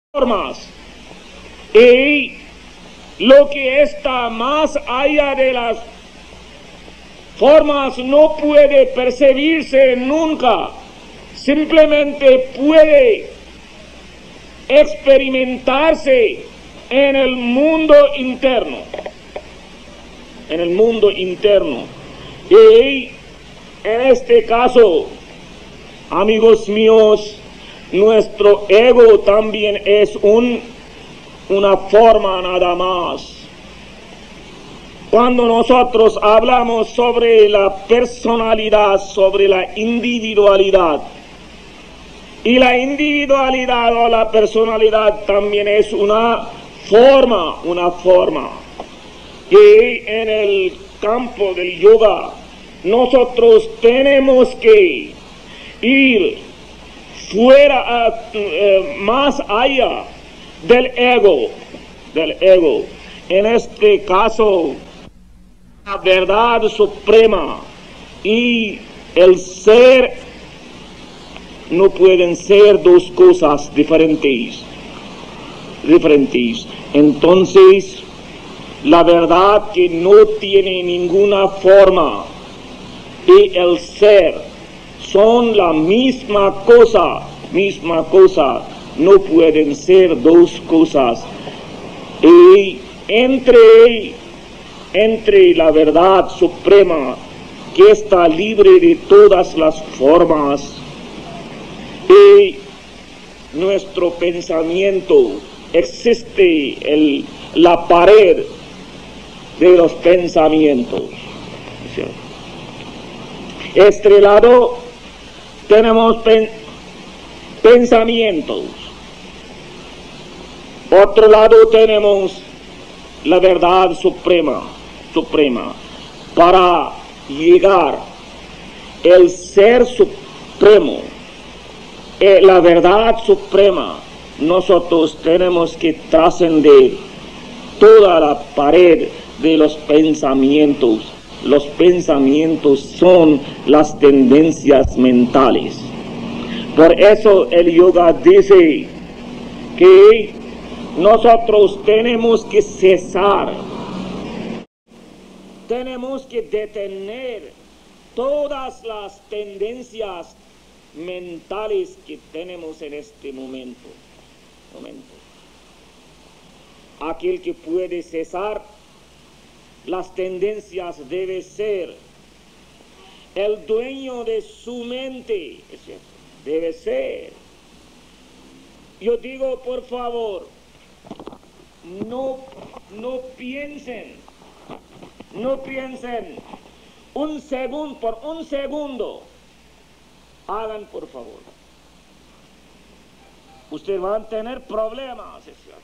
formas. Y lo que está más allá de las formas no puede percibirse nunca, simplemente puede experimentarse en el mundo interno. En el mundo interno. Y en este caso, amigos míos, nuestro ego también es una forma nada más. Cuando nosotros hablamos sobre la personalidad, sobre la individualidad, y la individualidad o la personalidad también es una forma. Y en el campo del yoga, nosotros tenemos que ir fuera, más allá del ego. En este caso, la verdad suprema y el ser no pueden ser dos cosas diferentes. Entonces, la verdad que no tiene ninguna forma y el ser son la misma cosa, no pueden ser dos cosas. Y entre la verdad suprema que está libre de todas las formas y nuestro pensamiento, existe la pared de los pensamientos. Este lado tenemos pensamientos, otro lado tenemos la verdad suprema. Para llegar el ser supremo, la verdad suprema, nosotros tenemos que trascender toda la pared de los pensamientos. Los pensamientos son las tendencias mentales. Por eso el yoga dice que nosotros tenemos que cesar, tenemos que detener todas las tendencias mentales que tenemos en este momento. Aquel que puede cesar las tendencias debe ser el dueño de su mente, debe ser. Yo digo, por favor, no piensen por un segundo, hagan por favor. Ustedes van a tener problemas, ¿es cierto?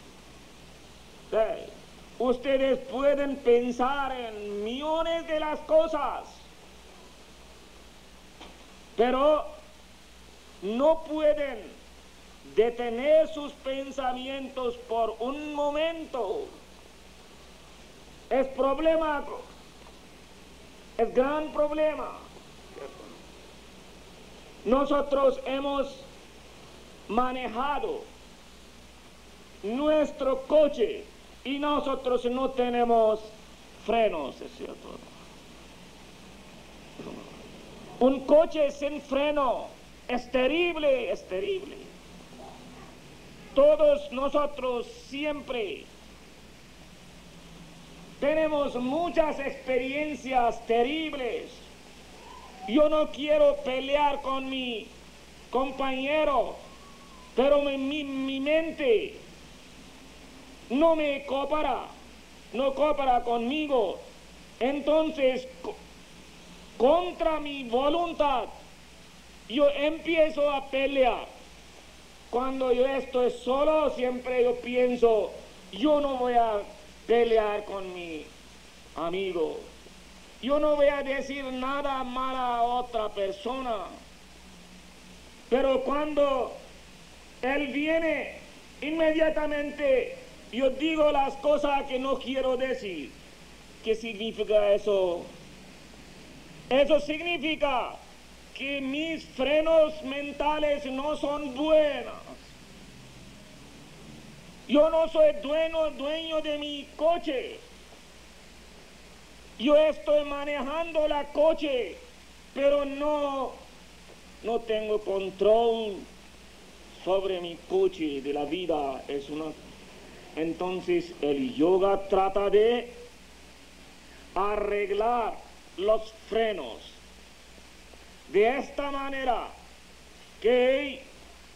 Sí. Ustedes pueden pensar en millones de las cosas, pero no pueden detener sus pensamientos por un momento. Es problema, es gran problema. Nosotros hemos manejado nuestro coche y nosotros no tenemos frenos, ¿es cierto? Un coche sin freno es terrible. Todos nosotros siempre tenemos muchas experiencias terribles. Yo no quiero pelear con mi compañero, pero mi mente no coopera conmigo. Entonces, contra mi voluntad, yo empiezo a pelear. Cuando yo estoy solo, siempre yo pienso, yo no voy a pelear con mi amigo. Yo no voy a decir nada malo a otra persona. Pero cuando él viene, inmediatamente yo digo las cosas que no quiero decir. ¿Qué significa eso? Eso significa que mis frenos mentales no son buenos. Yo no soy dueño de mi coche. Yo estoy manejando la coche, pero no tengo control sobre mi coche de la vida. Entonces el yoga trata de arreglar los frenos de esta manera que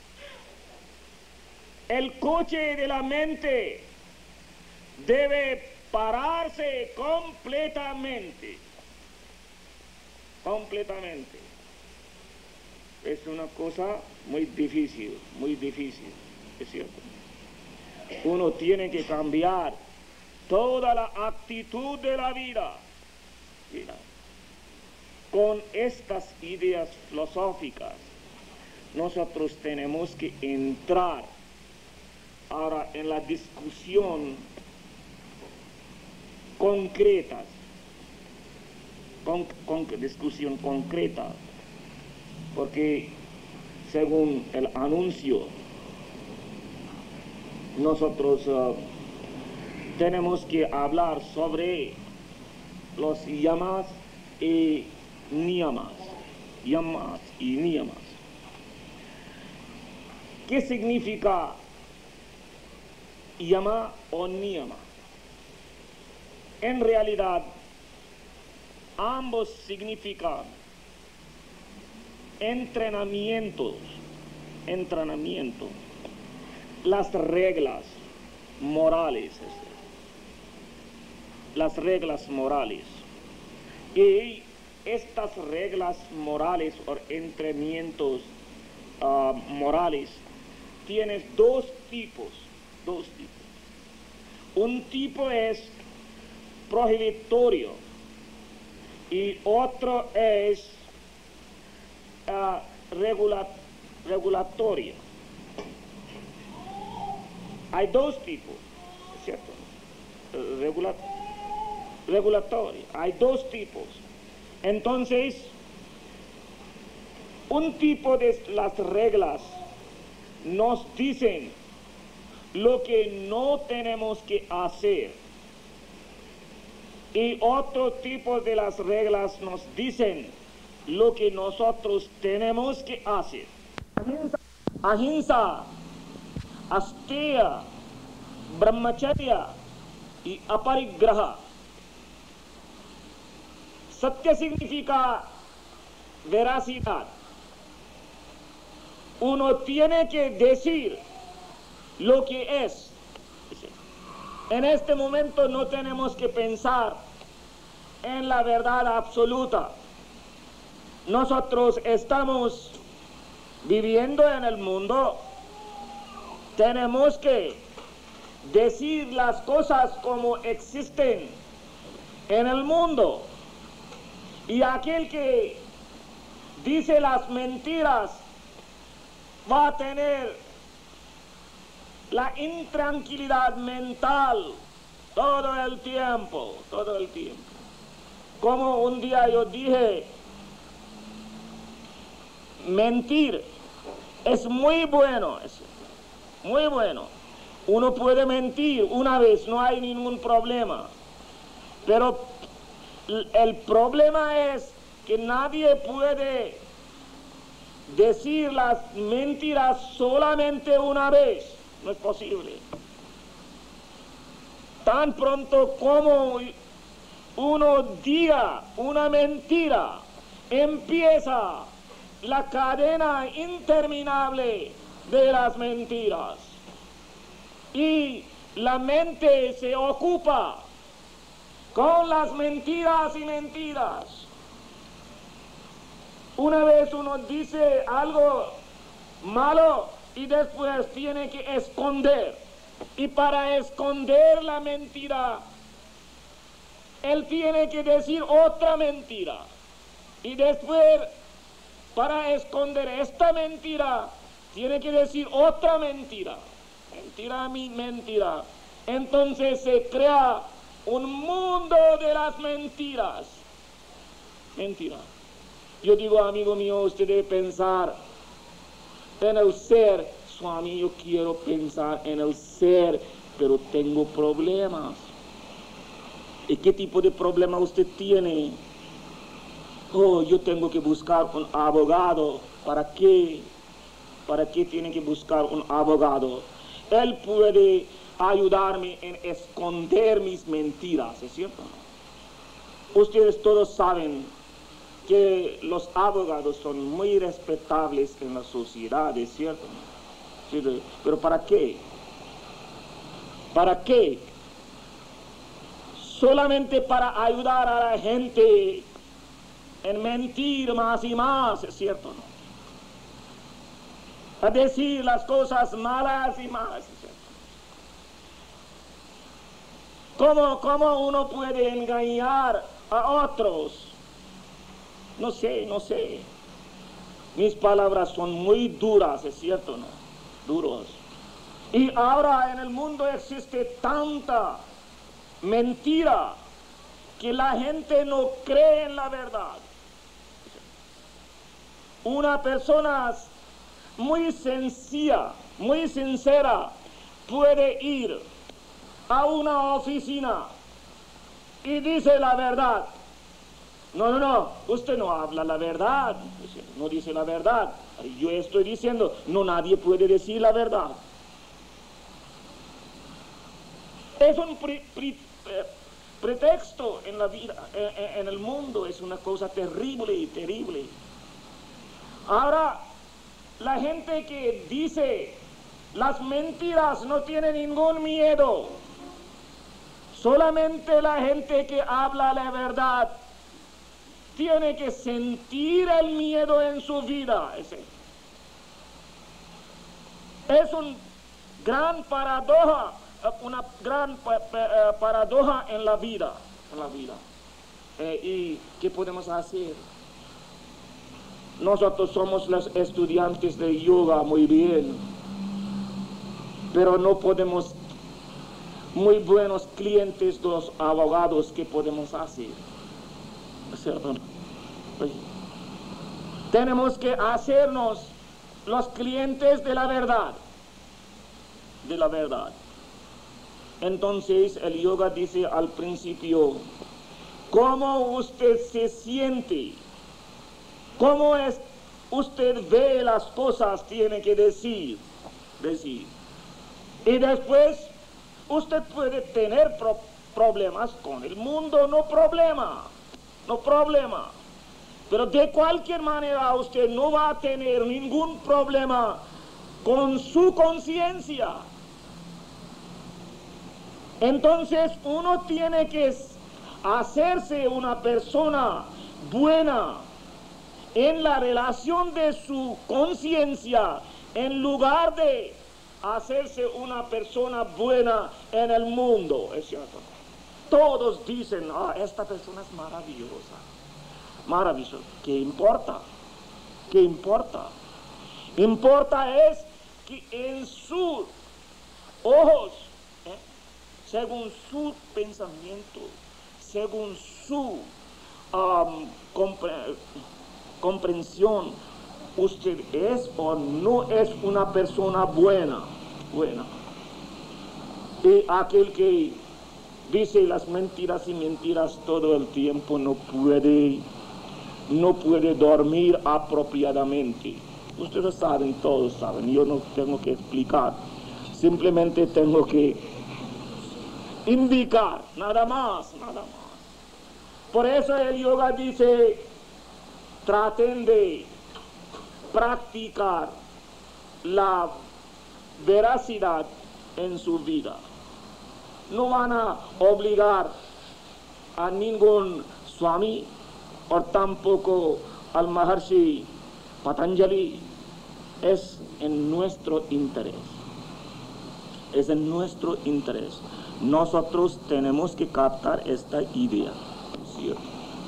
el coche de la mente debe pararse completamente. Es una cosa muy difícil, es cierto. Uno tiene que cambiar toda la actitud de la vida. Mira, con estas ideas filosóficas, nosotros tenemos que entrar ahora en la discusión concreta, discusión concreta, porque según el anuncio, nosotros tenemos que hablar sobre los yamas y niyamas. ¿Qué significa yama o niyama? En realidad, ambos significan entrenamiento, las reglas morales, y estas reglas morales o entrenamientos morales tienes dos tipos. Un tipo es prohibitorio y otro es regulatorio. Hay dos tipos, ¿cierto? Regulatorio. Hay dos tipos. Entonces, un tipo de las reglas nos dicen lo que no tenemos que hacer. Y otro tipo de las reglas nos dicen lo que nosotros tenemos que hacer. Ahimsa, asteya, brahmacharya y aparigraha. Satya significa veracidad. Uno tiene que decir lo que es. En este momento no tenemos que pensar en la verdad absoluta. Nosotros estamos viviendo en el mundo. Tenemos que decir las cosas como existen en el mundo. Y aquel que dice las mentiras va a tener la intranquilidad mental todo el tiempo. Como un día yo dije, mentir es muy bueno, Uno puede mentir una vez, no hay ningún problema. Pero el problema es que nadie puede decir las mentiras solamente una vez. No es posible. Tan pronto como uno diga una mentira, empieza la cadena interminable de las mentiras. Y la mente se ocupa con las mentiras y mentiras. Una vez uno dice algo malo y después tiene que esconder. Y para esconder la mentira, él tiene que decir otra mentira. Y después, para esconder esta mentira, tiene que decir otra mentira. Mentira. Entonces se crea un mundo de las mentiras. Mentira. Yo digo, amigo mío, usted debe pensar en el ser Swami, yo quiero pensar en el ser, pero tengo problemas. ¿Y qué tipo de problema usted tiene? Oh, yo tengo que buscar un abogado. ¿Para qué? ¿Para qué tiene que buscar un abogado? Él puede ayudarme en esconder mis mentiras, ¿es cierto? Ustedes todos saben que los abogados son muy respetables en la sociedad, ¿es cierto? Sí, pero ¿para qué? ¿Para qué? Solamente para ayudar a la gente en mentir más y más, ¿es cierto? A decir las cosas malas y más, ¿es cierto? ¿Cómo uno puede engañar a otros? No sé. Mis palabras son muy duras, ¿es cierto? ¿No? Duros. Y ahora en el mundo existe tanta mentira que la gente no cree en la verdad. Una persona muy sencilla, muy sincera, puede ir a una oficina y dice la verdad. No, usted no habla la verdad, no dice la verdad. Yo estoy diciendo, no, nadie puede decir la verdad. Es un pretexto en la vida, en el mundo, es una cosa terrible. Ahora, la gente que dice las mentiras no tiene ningún miedo. Solamente la gente que habla la verdad tiene que sentir el miedo en su vida. Es una gran paradoja en la vida. ¿Y qué podemos hacer? Nosotros somos los estudiantes de yoga muy bien, pero no podemos muy buenos clientes de los abogados. ¿Qué podemos hacer? ¿Cierto? Pues, tenemos que hacernos los clientes de la verdad. Entonces el yoga dice al principio, ¿cómo usted se siente? ¿Cómo usted ve las cosas? Tiene que decir. Y después usted puede tener problemas con el mundo, no problema. Pero de cualquier manera usted no va a tener ningún problema con su conciencia. Entonces uno tiene que hacerse una persona buena en la relación de su conciencia, en lugar de hacerse una persona buena en el mundo, ¿es cierto? Todos dicen, esta persona es maravillosa. ¿Qué importa? Importa es que en sus ojos, según su pensamiento, según su comprensión, usted es o no es una persona buena. Y aquel que dice las mentiras todo el tiempo no puede dormir apropiadamente. Ustedes saben, todos saben, yo no tengo que explicar, simplemente tengo que indicar, nada más. Por eso el yoga dice, traten de practicar la veracidad en su vida. No van a obligar a ningún Swami o tampoco al Maharshi Patanjali. Es en nuestro interés. Nosotros tenemos que captar esta idea. ¿Cierto?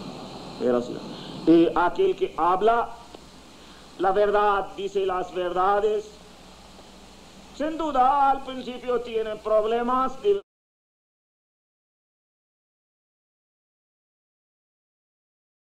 Y aquel que habla la verdad, dice las verdades, sin duda al principio tiene problemas.